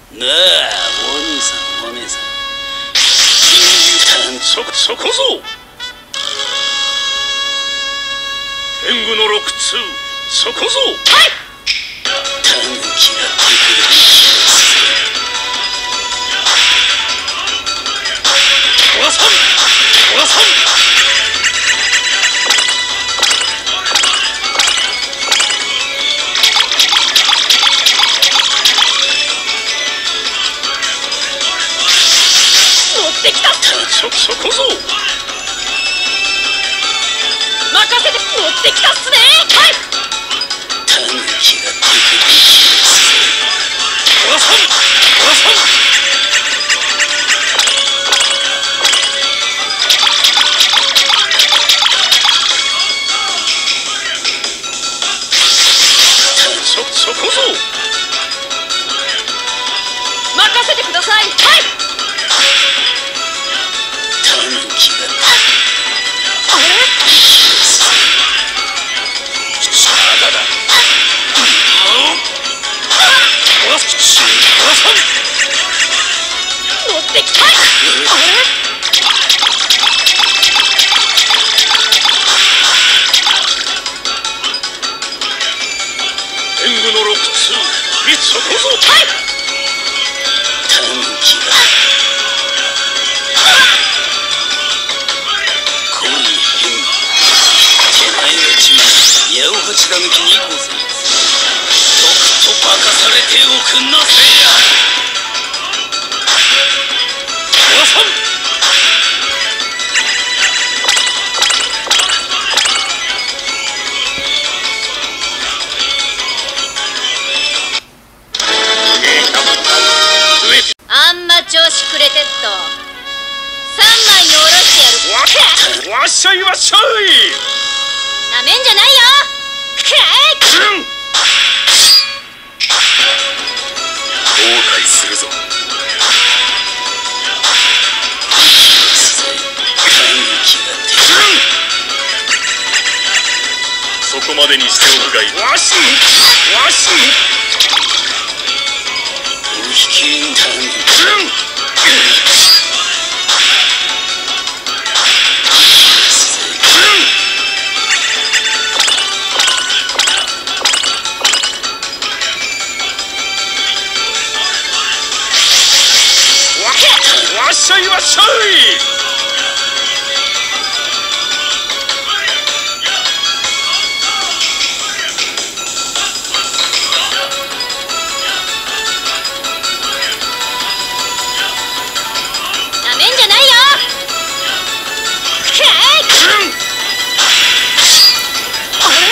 なあ、お兄さん、お姉さん。そこぞ。天狗の6通、そこぞ。はい。タヌキが手くれるトラさん、トラさん。できた。そこぞ。任せて。持ってきたっすね。はい。タヌキが手首をトラさん、トラさん。そこぞ。任せてください。はい。持ってきた。あれ？天狗の6通、そこぞ。はい。タヌキがこい変手前がちま八百八狸にございます。とくと化かされておくんなせいや。トラさん。 あんま調子くれてっと3枚におろしてやる。 わっしゃいわっしゃい。 なめんじゃないよ。 後悔するぞ。そこまでにしておくがいい。わしもお引きんだ。わっしゃいわっしゃい。 なめんじゃないよ。あれ？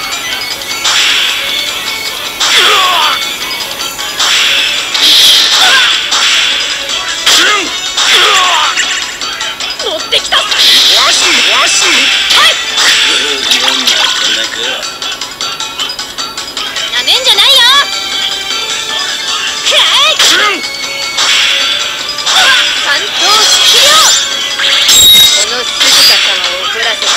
持ってきた。わし。はい。なめんじゃないよ。関東式よ。この鈴鹿様を怒らせた。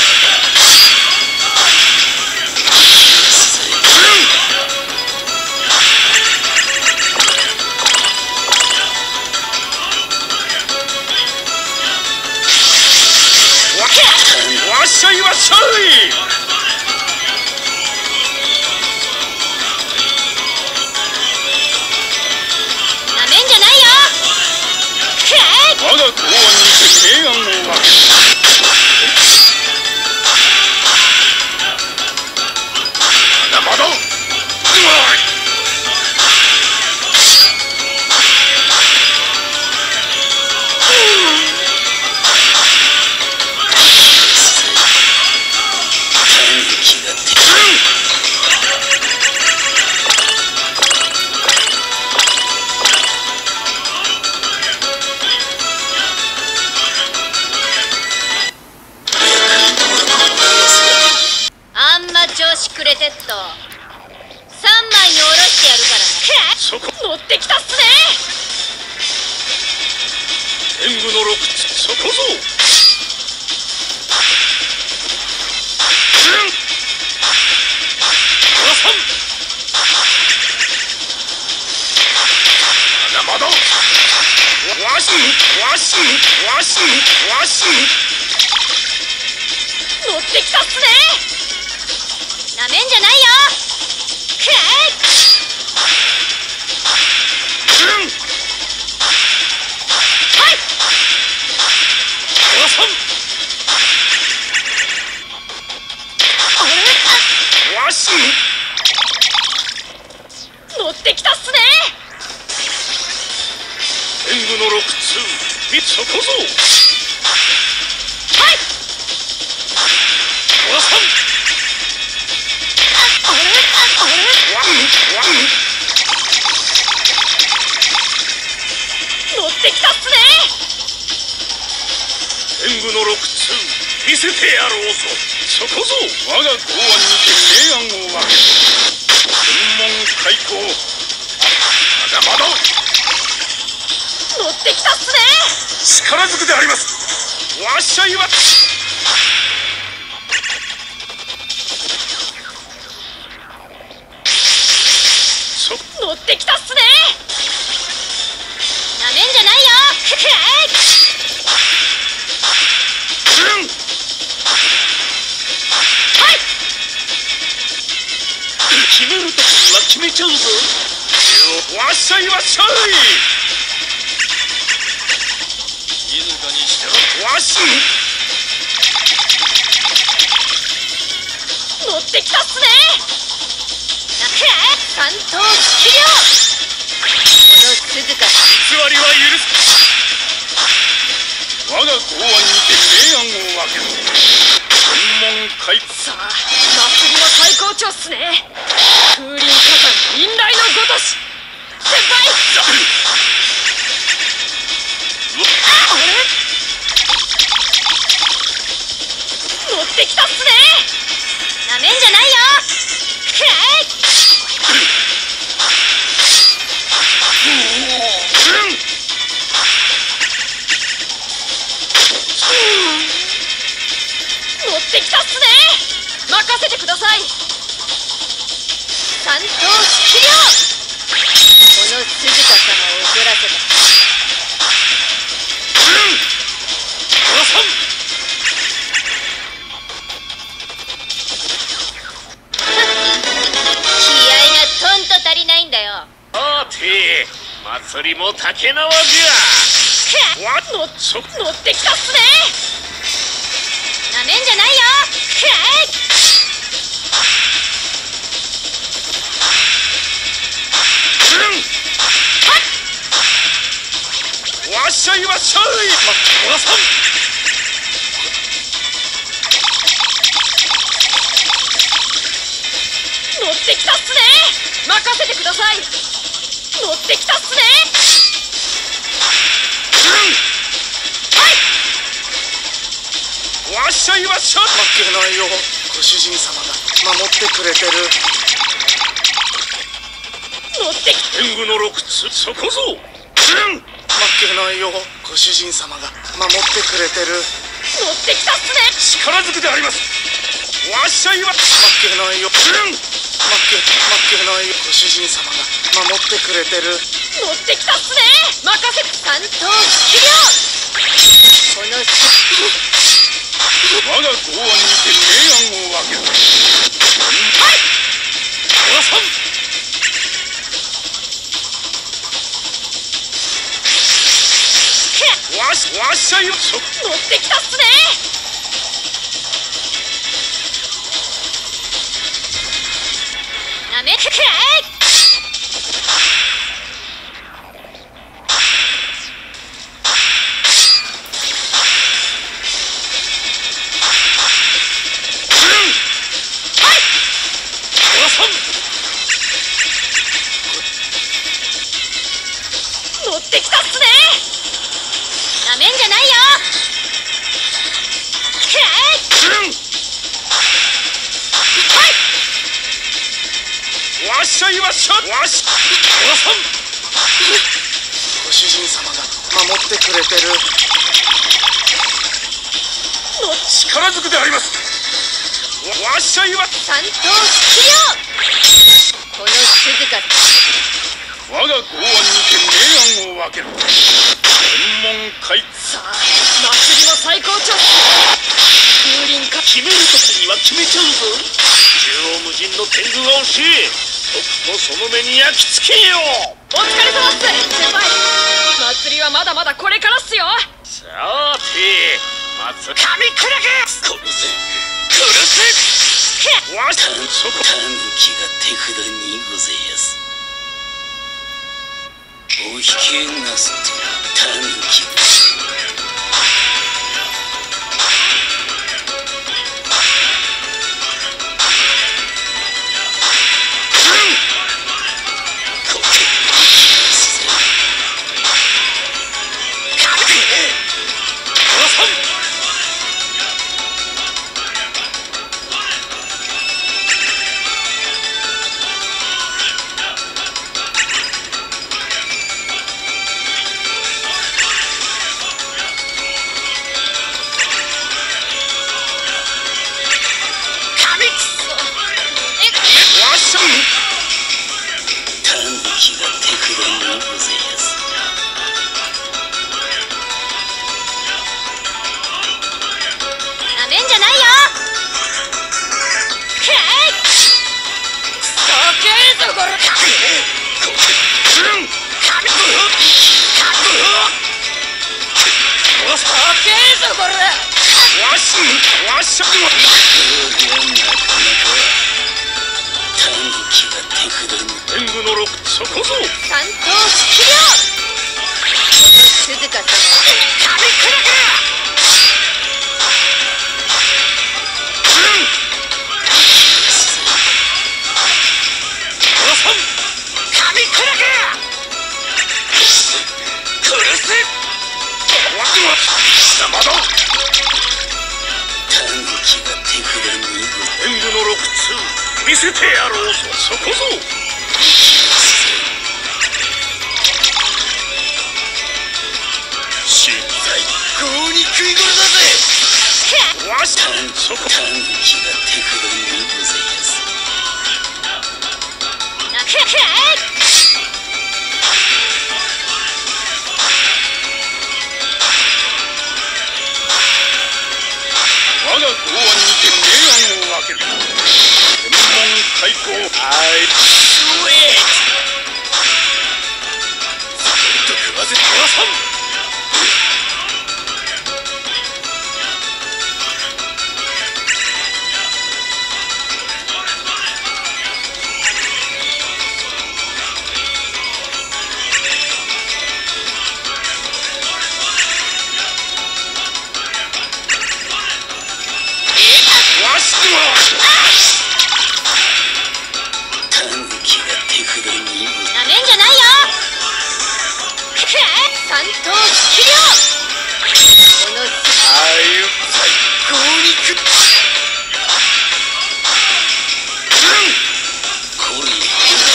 わっしゃいわっしゃい。 なめんじゃないよ。 我が公安にて提案を分けまだまだわし乗ってきたっすね。なめんじゃないよ。くらえ。はい。 わさんあれわし乗ってきたっすね。 天狗の6通見そこぞ。 はい。 わさんあれ乗ってきたっすね。 天狗の6通見せてやろうぞ。そこぞ我が公安にて明暗を分け天文開口。まだまだ乗ってきたっすね。 力ずくであります。わっしゃいは乗ってきたっすね。なめんじゃないよ。くらえ。はい。 決めるときには決めちゃうぞ。わっしゃいわっしゃい。静かにしてろ。わし乗ってきたっすね。くらえ。三頭式量。この鈴鹿偽りは許す。我が公安にて明暗を分ける天文開さあ祭りの最高潮っすね。風林火山引来のごとし。先輩。あれ乗ってきたっすね。なめんじゃないよ。くらえ。乗ってきたっすね。任せてください。三頭式量。この鈴鹿様を怒らせた。 わさん気合がとんと足りないんだよ。 さて祭りも竹縄じゃ。わっ乗ってきたっすね。なめんじゃないよ。くらえ。 わっしゃいわっしゃい。わさん乗ってきたっすね。任せてください。乗ってきたっすね。はい。 わっしゃいわっしゃい。 負けないよ。ご主人様が守ってくれてる。 乗ってき天狗の6つそこぞ。 負けないよ。ご主人様が守ってくれてる。 乗ってきたっすね。 力ずくであります。わっしゃいわ負けないよ。負けないよ。ご主人様が守ってくれてる。 乗ってきたっすね。任せて。三頭式量。この我が公安にて明暗を分ける。 はい。 わさんわっしゃいよ。 乗ってきたっすね。なめてくらえ。はい。 わさん乗ってきたっすね。なめんじゃないよ。くらえ。はい。 わっしゃいわっしゃい。わさんご主人様が守ってくれてる。 力ずくであります。わっしゃいわ。 三頭式量。この鈴鹿我が公安にて明暗を分ける。天文開さあ祭りも最高潮。風林か決める時には決めちゃうぞ。縦横無尽の天狗が欲しい。僕もその目に焼き付けよう。 お疲れ様っす先輩。祭りはまだまだこれからっすよ。 さて神クラゲ殺せ殺せ。わしそこタヌキが手札にございやす。お引きなすってタヌキ天狗の六そこぞ三頭式量。この鈴鹿様神クラゲ。神クラゲ殺せ。 わしは貴様だ。 タヌキが手札に天狗の六通見せてやろうぞ。そこぞ最高に食い頃だぜ。 わしそこタヌキが手札にございやす。 我が剛腕にて明暗を分ける。天文開口スウェイトと食わせてくださん。 タヌキが手札になめんじゃないよ。三頭式量。この最高に食っこれ手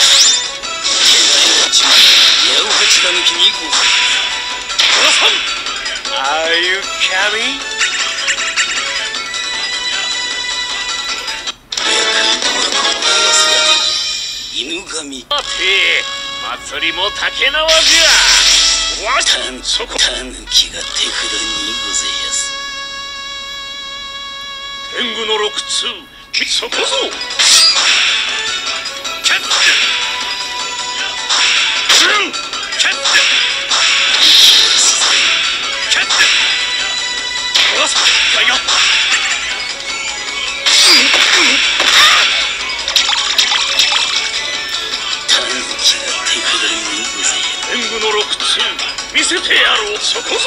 がちま八百八タヌキにござい皆さん Are you coming? 犬神さて祭りも竹縄じゃ。わしそこタヌキが手札にございやす。 天狗の六通そこぞキャッツキャッツキャッツわしだよ。 タヌキが手札にございやす。 天狗の六通見せてやろう。そこぞ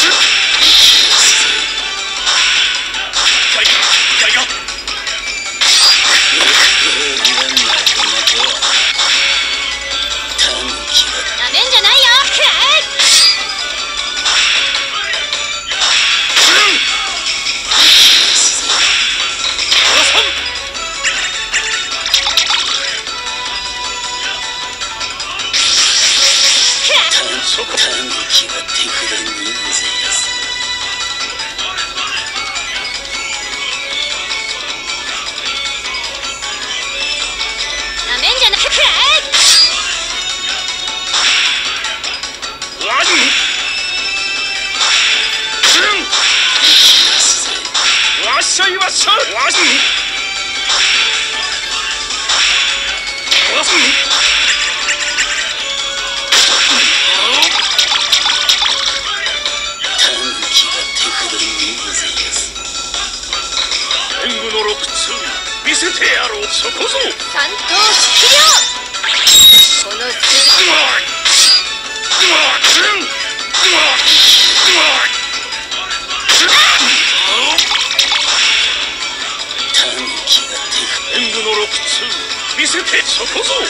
なめんじゃないよ。 タヌキが手札にございやす。 なめんじゃなくわせてやろう。そこぞ三頭式量。この数天狗の6通見せて。そこぞ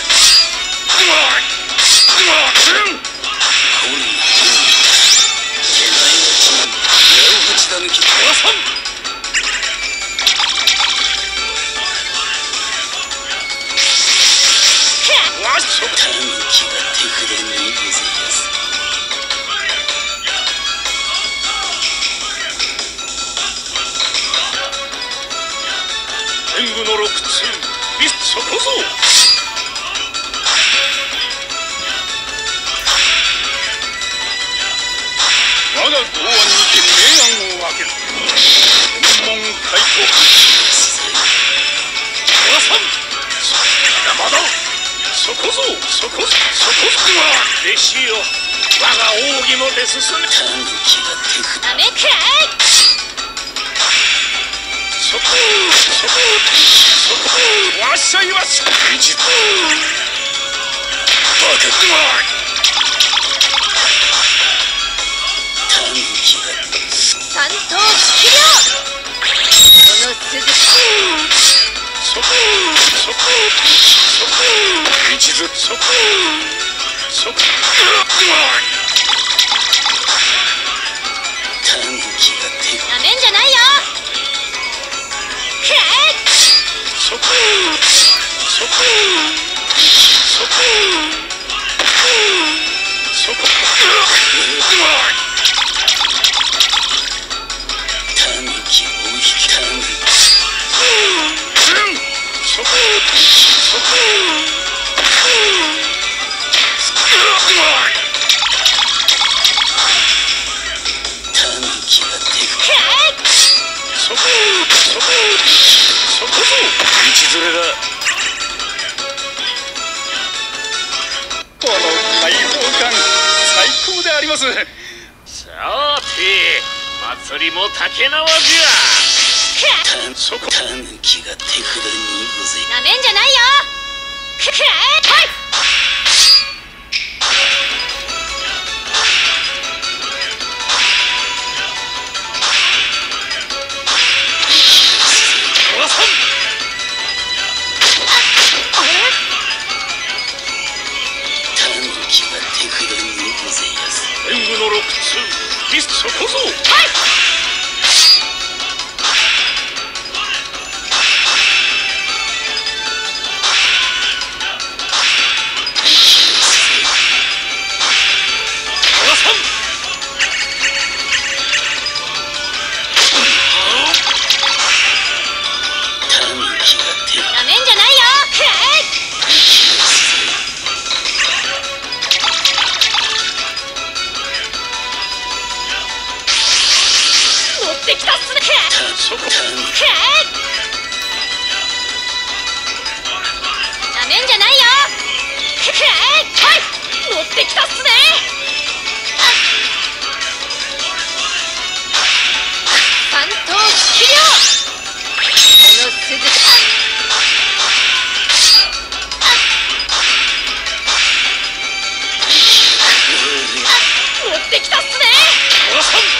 天狗の6通そこぞ我が剛腕にて明暗を分ける。天門開国おらさんまだそこぞそこぞ弟子よ、我が奥義もて進め。 なめくらい。 そこわっしゃいわっしゃい。実バ三頭式量。この鈴そこ一途そこなめんじゃないよ。くらえ。 そここの開放感最高であります。さて祭りも竹縄じゃ。そこタヌキが手札にごぜ。 なめんじゃないよ。くらえ。はい。 天狗の6通ミスそこぞ。はい。 なめんじゃないよ。くらえ。乗ってきたっすね。 そこくらえ。なめんじゃないよ。くらえ。はい。乗ってきたっすね。三頭式量。この鈴乗ってきたっすね。 おらさん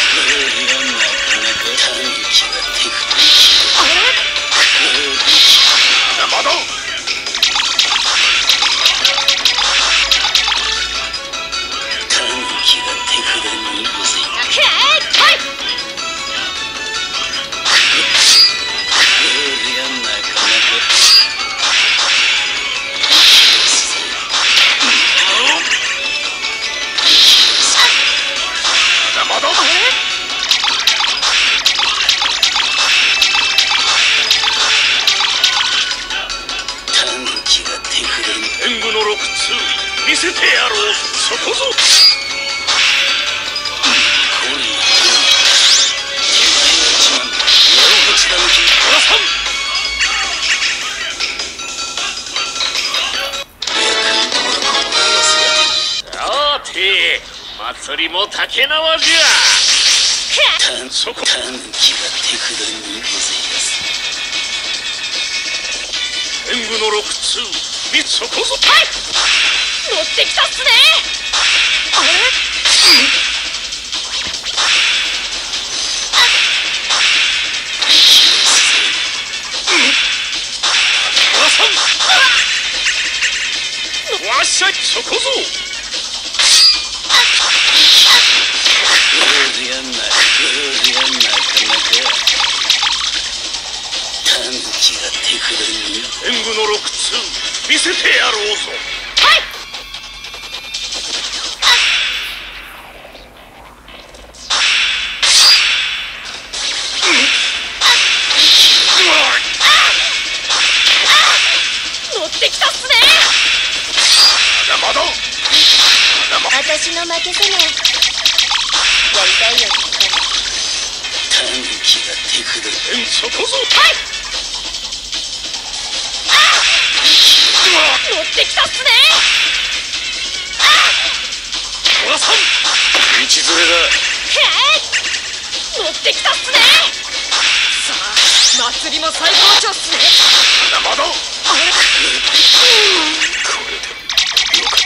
まだ天狗の6通見せてやろう。そこぞさて祭りも竹縄じゃ。そこタヌキが手札にごぜます。 天狗の6通そこぞ。 はい、乗ってきたっすね。あれ、 わっしゃい、そこぞ。天狗の6通見せてやろうぞ。 はい、乗ってきたっすね。 まだまだ私の負けせない。やりたいよ。 タヌキが手下る。 そこぞ。 はい、乗ってきたっすね。 トラさん道連れだ。 乗ってきたっすね。さあ、祭りも最高潮っすね。 まだまだ。 あれ、 これでよか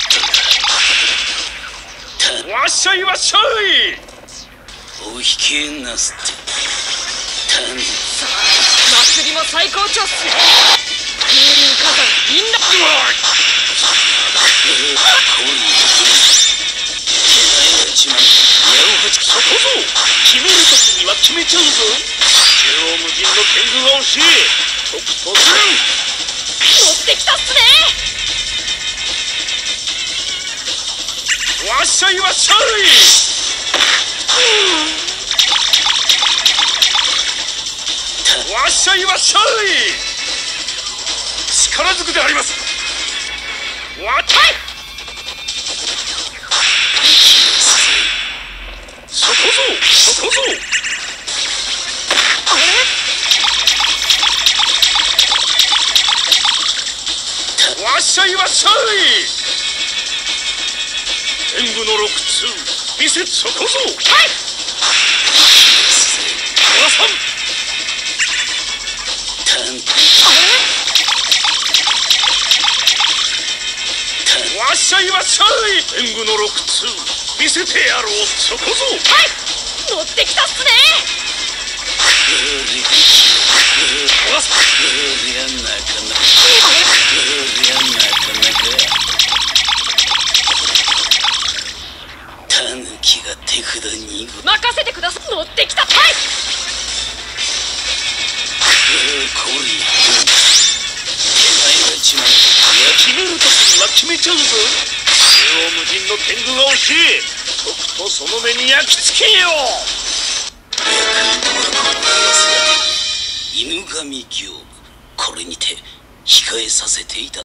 ったんだ。 わっしゃいわっしゃい。 お引きなすってタヌキ。 さあ、祭りも最高潮っすね。風林火山みんな。 そこぞ。決めるときには決めちゃうぞ。縦横無尽の天狗が欲しい。とくとする。 乗ってきたっすね。 わっしゃいわっしゃい。わっしゃいわっしゃい。力ずくであります。わっ、はい、そこぞそこぞ。 あれ、 わっしゃいわっしゃい。天狗の6通見せそこぞ。 はい、 トラさんタヌキ。 わっしゃいわっしゃい。天狗の6通見せてやろう。そこぞ。 はい、乗ってきたっすね。 トラさんタヌキが手札に任せてください。乗ってきた。はい、 決めるときには決めちゃうぞ。縦横無尽の天狗が欲しい。とくとその目に焼き付けよう。 犬神業務、これにて控えさせていただ